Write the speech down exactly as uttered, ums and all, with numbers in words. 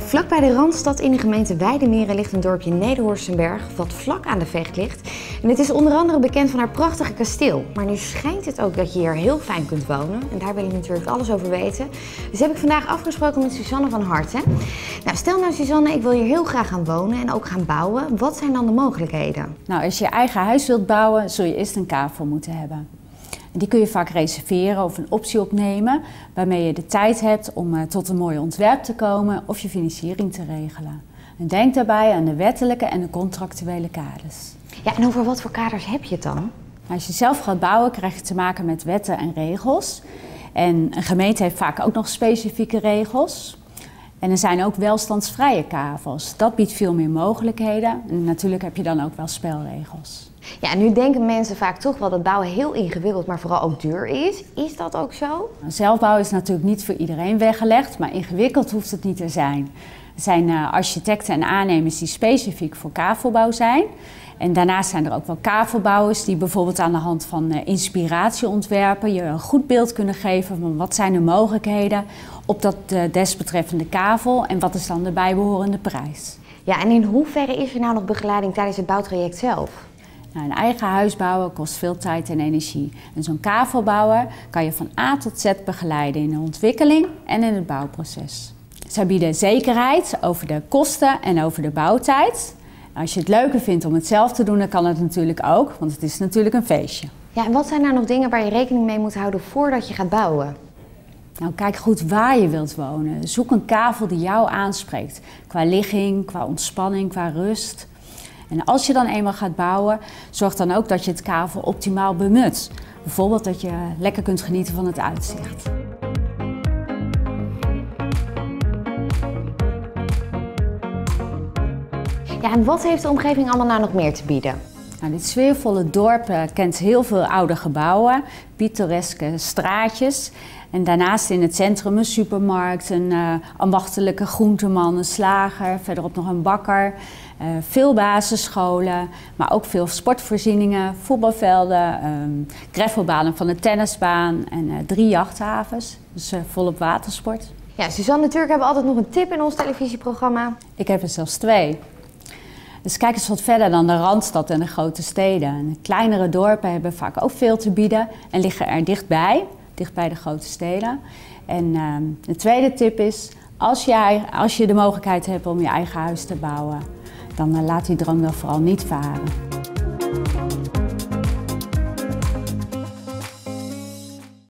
Vlakbij de Randstad in de gemeente Weidemeren ligt een dorpje Nederhorstenberg wat vlak aan de Vecht ligt. En het is onder andere bekend van haar prachtige kasteel. Maar nu schijnt het ook dat je hier heel fijn kunt wonen. En daar wil ik natuurlijk alles over weten. Dus heb ik vandaag afgesproken met Suzanne van Harten. Nou, stel nou Suzanne, ik wil hier heel graag gaan wonen en ook gaan bouwen. Wat zijn dan de mogelijkheden? Nou, als je je eigen huis wilt bouwen, zul je eerst een kavel moeten hebben. Die kun je vaak reserveren of een optie opnemen, waarmee je de tijd hebt om uh, tot een mooi ontwerp te komen of je financiering te regelen. En denk daarbij aan de wettelijke en de contractuele kaders. Ja, en over wat voor kaders heb je het dan? Als je zelf gaat bouwen, krijg je te maken met wetten en regels. En een gemeente heeft vaak ook nog specifieke regels. En er zijn ook welstandsvrije kavels. Dat biedt veel meer mogelijkheden. En natuurlijk heb je dan ook wel spelregels. Ja, en nu denken mensen vaak toch wel dat bouwen heel ingewikkeld, maar vooral ook duur is. Is dat ook zo? Zelfbouw is natuurlijk niet voor iedereen weggelegd, maar ingewikkeld hoeft het niet te zijn. Er zijn uh, architecten en aannemers die specifiek voor kavelbouw zijn. En daarnaast zijn er ook wel kavelbouwers die bijvoorbeeld aan de hand van uh, inspiratieontwerpen je een goed beeld kunnen geven van wat zijn de mogelijkheden op dat uh, desbetreffende kavel en wat is dan de bijbehorende prijs. Ja, en in hoeverre is er nou nog begeleiding tijdens het bouwtraject zelf? Nou, een eigen huis bouwen kost veel tijd en energie. En zo'n kavelbouwer kan je van A tot Z begeleiden in de ontwikkeling en in het bouwproces. Zij bieden zekerheid over de kosten en over de bouwtijd. Als je het leuker vindt om het zelf te doen, dan kan het natuurlijk ook, want het is natuurlijk een feestje. Ja, en wat zijn nou nog dingen waar je rekening mee moet houden voordat je gaat bouwen? Nou, kijk goed waar je wilt wonen. Zoek een kavel die jou aanspreekt. Qua ligging, qua ontspanning, qua rust. En als je dan eenmaal gaat bouwen, zorg dan ook dat je het kavel optimaal benut. Bijvoorbeeld dat je lekker kunt genieten van het uitzicht. Ja, en wat heeft de omgeving allemaal nou nog meer te bieden? Nou, dit sfeervolle dorp uh, kent heel veel oude gebouwen, pittoreske straatjes. En daarnaast in het centrum een supermarkt, een uh, ambachtelijke groenteman, een slager, verderop nog een bakker. Uh, veel basisscholen, maar ook veel sportvoorzieningen, voetbalvelden, um, gravelbanen van de tennisbaan en uh, drie jachthavens. Dus uh, volop watersport. Ja, Suzanne, natuurlijk hebben we altijd nog een tip in ons televisieprogramma. Ik heb er zelfs twee. Dus kijk eens wat verder dan de Randstad en de grote steden. En de kleinere dorpen hebben vaak ook veel te bieden en liggen er dichtbij, dichtbij de grote steden. En uh, de tweede tip is, als je, als je de mogelijkheid hebt om je eigen huis te bouwen, dan uh, laat die droom dan vooral niet varen.